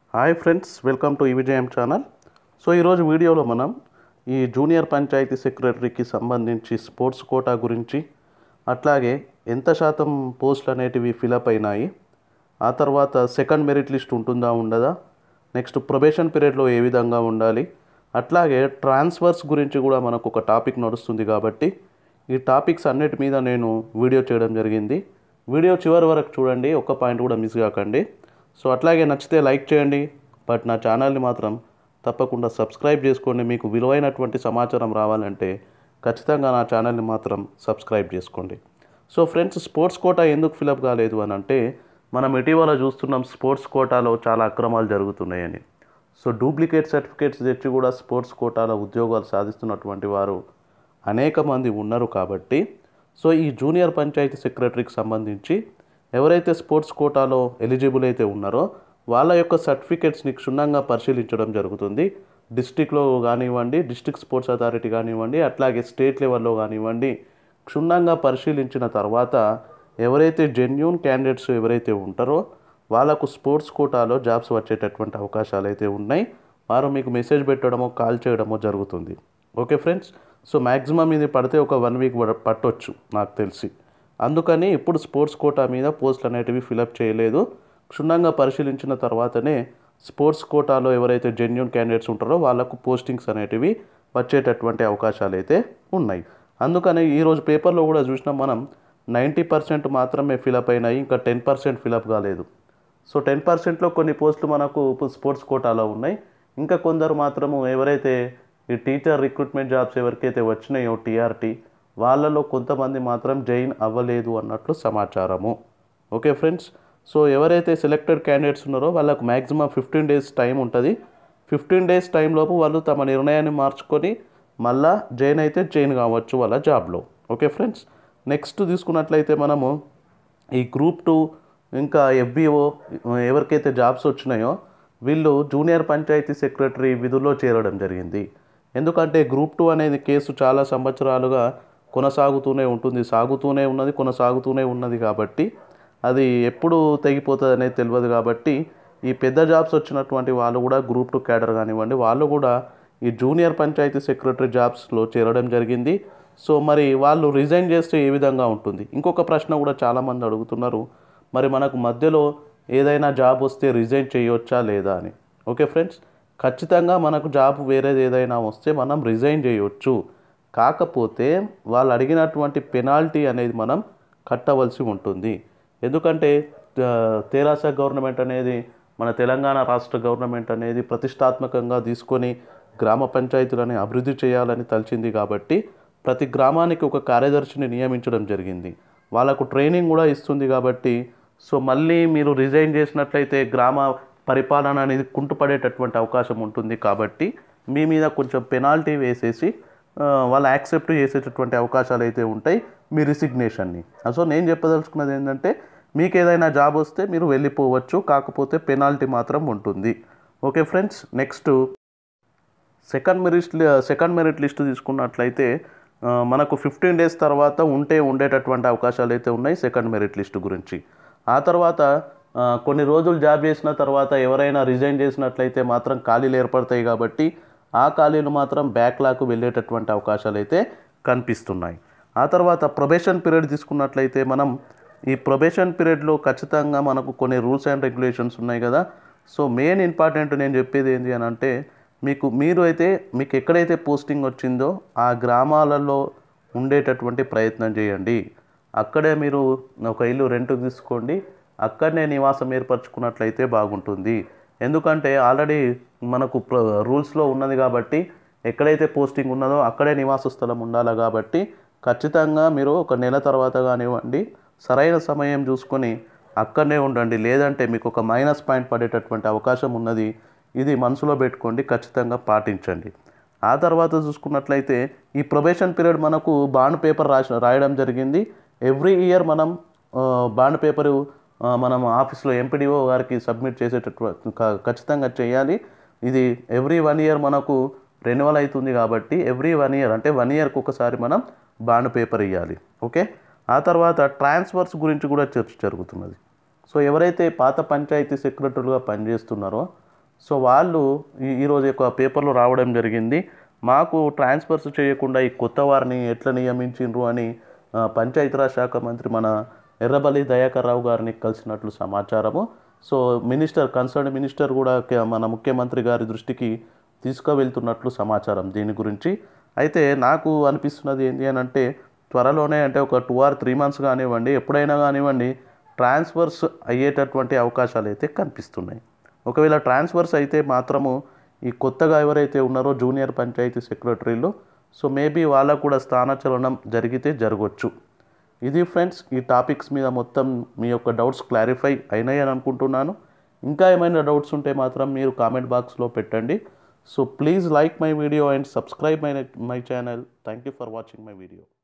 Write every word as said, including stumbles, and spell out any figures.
Hi friends, welcome to ఈ విజయం channel. So ఈరోజు వీడియోలో మనం ఈ జూనియర్ పంచాయతీ సెక్రటరీకి సంబంధించి స్పోర్ట్స్ కోటా గురించి, అట్లాగే ఎంత శాతం పోస్టులు అనేటివి ఫిలప్ అయినాయి, ఆ తర్వాత సెకండ్ మెరిట్ లిస్ట్ ఉంటుందా ఉండదా, నెక్స్ట్ ప్రొబేషన్ పీరియడ్లో ఏ విధంగా ఉండాలి, అట్లాగే ట్రాన్స్ఫర్స్ గురించి కూడా మనకు ఒక టాపిక్ నడుస్తుంది. కాబట్టి ఈ టాపిక్స్ అన్నిటి మీద నేను వీడియో చేయడం జరిగింది. వీడియో చివరి వరకు చూడండి, ఒక్క పాయింట్ కూడా మిస్ కాకండి. సో అట్లాగే నచ్చితే లైక్ చేయండి, బట్ నా ఛానల్ని మాత్రం తప్పకుండా సబ్స్క్రైబ్ చేసుకోండి. మీకు విలువైనటువంటి సమాచారం రావాలంటే ఖచ్చితంగా నా ఛానల్ని మాత్రం సబ్స్క్రైబ్ చేసుకోండి. సో ఫ్రెండ్స్, స్పోర్ట్స్ కోటా ఎందుకు ఫిలప్ కాలేదు అని అంటే, మనం ఇటీవల చూస్తున్నాం స్పోర్ట్స్ కోటాలో చాలా అక్రమాలు జరుగుతున్నాయని. సో డూప్లికేట్ సర్టిఫికేట్స్ తెచ్చి కూడా స్పోర్ట్స్ కోటాలో ఉద్యోగాలు సాధిస్తున్నటువంటి వారు అనేక మంది ఉన్నారు. కాబట్టి సో ఈ జూనియర్ పంచాయతీ సెక్రటరీకి సంబంధించి ఎవరైతే స్పోర్ట్స్ కోటాలో ఎలిజిబుల్ అయితే ఉన్నారో వాళ్ళ యొక్క సర్టిఫికేట్స్ని క్షుణ్ణంగా పరిశీలించడం జరుగుతుంది. డిస్టిక్లో కానివ్వండి, డిస్ట్రిక్ట్ స్పోర్ట్స్ అథారిటీ కానివ్వండి, అట్లాగే స్టేట్ లెవెల్లో కానివ్వండి, క్షుణ్ణంగా పరిశీలించిన తర్వాత ఎవరైతే జెన్యూన్ క్యాండిడేట్స్ ఎవరైతే ఉంటారో వాళ్ళకు స్పోర్ట్స్ కోటాలో జాబ్స్ వచ్చేటటువంటి అవకాశాలు అయితే ఉన్నాయి. వారు మీకు మెసేజ్ పెట్టడమో కాల్ చేయడమో జరుగుతుంది. ఓకే ఫ్రెండ్స్, సో మ్యాక్సిమం ఇది పడితే ఒక వన్ వీక్ పట్టొచ్చు నాకు తెలిసి. అందుకని ఇప్పుడు స్పోర్ట్స్ కోటా మీద పోస్టులు అనేటివి ఫిలప్ చేయలేదు. క్షుణ్ణంగా పరిశీలించిన తర్వాతనే స్పోర్ట్స్ కోటాలో ఎవరైతే జెన్యూన్ క్యాండిడేట్స్ ఉంటారో వాళ్ళకు పోస్టింగ్స్ అనేటివి వచ్చేటటువంటి అవకాశాలు అయితే ఉన్నాయి. అందుకని ఈరోజు పేపర్లో కూడా చూసినాం మనం, నైంటీ పర్సెంట్ మాత్రమే ఫిలప్ అయినాయి, ఇంకా టెన్ పర్సెంట్ ఫిలప్ కాలేదు. సో టెన్ పర్సెంట్లో కొన్ని పోస్టులు మనకు స్పోర్ట్స్ కోటాలో ఉన్నాయి. ఇంకా కొందరు మాత్రము ఎవరైతే ఈ టీచర్ రిక్రూట్మెంట్ జాబ్స్ ఎవరికైతే వచ్చినాయో టీఆర్టీ, వాళ్ళలో కొంతమంది మాత్రం జాయిన్ అవ్వలేదు అన్నట్లు సమాచారము. ఓకే ఫ్రెండ్స్, సో ఎవరైతే సెలెక్టెడ్ క్యాండిడేట్స్ ఉన్నారో వాళ్ళకు మ్యాక్సిమం ఫిఫ్టీన్ డేస్ టైం ఉంటుంది. ఫిఫ్టీన్ డేస్ టైంలోపు వాళ్ళు తమ నిర్ణయాన్ని మార్చుకొని మళ్ళా జాయిన్ అయితే జాయిన్ కావచ్చు వాళ్ళ జాబ్లో. ఓకే ఫ్రెండ్స్, నెక్స్ట్ తీసుకున్నట్లయితే మనము ఈ గ్రూప్ టూ ఇంకా ఎఫ్బిఓ ఎవరికైతే జాబ్స్ వచ్చినాయో వీళ్ళు జూనియర్ పంచాయతీ సెక్రటరీ విధుల్లో చేరడం జరిగింది. ఎందుకంటే గ్రూప్ టూ అనేది కేసు చాలా సంవత్సరాలుగా కొనసాగుతూనే ఉంటుంది, సాగుతూనే ఉన్నది, కొనసాగుతూనే ఉన్నది. కాబట్టి అది ఎప్పుడు తెగిపోతుంది అనేది తెలియదు. కాబట్టి ఈ పెద్ద జాబ్స్ వచ్చినటువంటి వాళ్ళు కూడా గ్రూప్ టూ క్యాడర్ కానివ్వండి, వాళ్ళు కూడా ఈ జూనియర్ పంచాయతీ సెక్రటరీ జాబ్స్లో చేరడం జరిగింది. సో మరి వాళ్ళు రిజైన్ చేస్తే ఏ విధంగా ఉంటుంది? ఇంకొక ప్రశ్న కూడా చాలామంది అడుగుతున్నారు, మరి మనకు మధ్యలో ఏదైనా జాబ్ వస్తే రిజైన్ చేయవచ్చా లేదా అని. ఓకే ఫ్రెండ్స్, ఖచ్చితంగా మనకు జాబ్ వేరేది ఏదైనా వస్తే మనం రిజైన్ చేయవచ్చు. కాకపోతే వాళ్ళు అడిగినటువంటి పెనాల్టీ అనేది మనం కట్టవలసి ఉంటుంది. ఎందుకంటే తెరాస గవర్నమెంట్ అనేది, మన తెలంగాణ రాష్ట్ర గవర్నమెంట్ అనేది ప్రతిష్టాత్మకంగా తీసుకొని గ్రామ పంచాయతీలని అభివృద్ధి చేయాలని తలిచింది. కాబట్టి ప్రతి గ్రామానికి ఒక కార్యదర్శిని నియమించడం జరిగింది. వాళ్ళకు ట్రైనింగ్ కూడా ఇస్తుంది. కాబట్టి సో మళ్ళీ మీరు రిజైన్ చేసినట్లయితే గ్రామ పరిపాలన అనేది కుంటుపడేటటువంటి అవకాశం ఉంటుంది. కాబట్టి మీ మీద కొంచెం పెనాల్టీ వేసేసి వాళ్ళు యాక్సెప్ట్ చేసేటటువంటి అవకాశాలు అయితే ఉంటాయి మీ రిసిగ్నేషన్ని. సో నేను చెప్పదలుచుకున్నది ఏంటంటే, మీకు ఏదైనా జాబ్ వస్తే మీరు వెళ్ళిపోవచ్చు, కాకపోతే పెనాల్టీ మాత్రం ఉంటుంది. Okay friends, next second merit second merit list తీసుకున్నట్లయితే మనకు ఫిఫ్టీన్ డేస్ తర్వాత ఉంటే ఉండేటటువంటి అవకాశాలు అయితే ఉన్నాయి సెకండ్ మెరిట్ లిస్ట్ గురించి. ఆ తర్వాత కొన్ని రోజులు జాబ్ చేసిన తర్వాత ఎవరైనా రిజైన్ చేసినట్లయితే మాత్రం ఖాళీలు ఏర్పడతాయి. కాబట్టి ఆ ఖాళీలు మాత్రం బ్యాక్లాగ్ వెళ్ళేటటువంటి అవకాశాలు అయితే కనిపిస్తున్నాయి. ఆ తర్వాత ప్రొబేషన్ పీరియడ్ తీసుకున్నట్లయితే మనం ఈ ప్రొబేషన్ పీరియడ్లో ఖచ్చితంగా మనకు కొన్ని రూల్స్ అండ్ రెగ్యులేషన్స్ ఉన్నాయి కదా. సో మెయిన్ ఇంపార్టెంట్ నేను చెప్పేది ఏంటి అని అంటే, మీకు మీరు అయితే మీకు ఎక్కడైతే పోస్టింగ్ వచ్చిందో ఆ గ్రామాలలో ఉండేటటువంటి ప్రయత్నం చేయండి. అక్కడే మీరు ఒక ఇల్లు రెంట్కి తీసుకోండి, అక్కడనే నివాసం ఏర్పరచుకున్నట్లయితే బాగుంటుంది. ఎందుకంటే ఆల్రెడీ మనకు రూల్స్లో ఉన్నది కాబట్టి ఎక్కడైతే పోస్టింగ్ ఉన్నదో అక్కడే నివాస స్థలం ఉండాలి. కాబట్టి ఖచ్చితంగా మీరు ఒక నెల తర్వాత కానివ్వండి సరైన సమయం చూసుకొని అక్కడనే ఉండండి. లేదంటే మీకు ఒక మైనస్ పాయింట్ పడేటటువంటి అవకాశం ఉన్నది. ఇది మనసులో పెట్టుకోండి, ఖచ్చితంగా పాటించండి. ఆ తర్వాత చూసుకున్నట్లయితే ఈ ప్రొబేషన్ పీరియడ్ మనకు బాండ్ పేపర్ రాసి రాయడం జరిగింది. ఎవ్రీ ఇయర్ మనం బాండ్ పేపరు మనం ఆఫీస్లో ఎంపీడీఓ గారికి సబ్మిట్ చేసేటటువంటి ఖచ్చితంగా చేయాలి. ఇది ఎవ్రీ వన్ ఇయర్ మనకు రెన్యువల్ అవుతుంది. కాబట్టి ఎవ్రీ వన్ ఇయర్ అంటే వన్ ఇయర్కి ఒకసారి మనం బాండ్ పేపర్ ఇవ్వాలి. ఓకే, ఆ తర్వాత ట్రాన్స్ఫర్స్ గురించి కూడా చర్చ జరుగుతున్నది. సో ఎవరైతే పాత పంచాయతీ సెక్రటరీలుగా పనిచేస్తున్నారో సో వాళ్ళు ఈ ఈరోజు ఒక పేపర్లో రావడం జరిగింది. మాకు ట్రాన్స్ఫర్స్ చేయకుండా ఈ కొత్త వారిని ఎట్లా నియమించిండ్రు అని ఆ, పంచాయతీరాజ్ శాఖ మంత్రి మన ఎర్రబల్లి దయాకర్ రావు గారిని కలిసినట్లు సమాచారము. సో మినిస్టర్ కన్సర్న్ మినిస్టర్ కూడా కే- మన ముఖ్యమంత్రి గారి దృష్టికి తీసుకువెళ్తున్నట్లు సమాచారం దీని గురించి. అయితే నాకు అనిపిస్తున్నది ఏంటి అని అంటే త్వరలోనే అంటే ఒక టూ ఆర్ త్రీ మంత్స్ కానివ్వండి, ఎప్పుడైనా కానివ్వండి ట్రాన్స్ఫర్స్ అయ్యేటటువంటి అవకాశాలు అయితే కనిపిస్తున్నాయి. ఒకవేళ ట్రాన్స్ఫర్స్ అయితే మాత్రము ఈ కొత్తగా ఎవరైతే ఉన్నారో జూనియర్ పంచాయతీ సెక్రటరీలు, సో మేబీ వాళ్ళకు కూడా స్థానచలనం జరిగితే జరగవచ్చు. ఇది ఫ్రెండ్స్, ఈ టాపిక్స్ మీద మొత్తం మీ యొక్క డౌట్స్ క్లారిఫై అయినాయి అని అనుకుంటున్నాను. ఇంకా ఏమైనా డౌట్స్ ఉంటే మాత్రం మీరు కామెంట్ బాక్స్లో పెట్టండి. So please like my video and subscribe my my channel. Thank you for watching my video.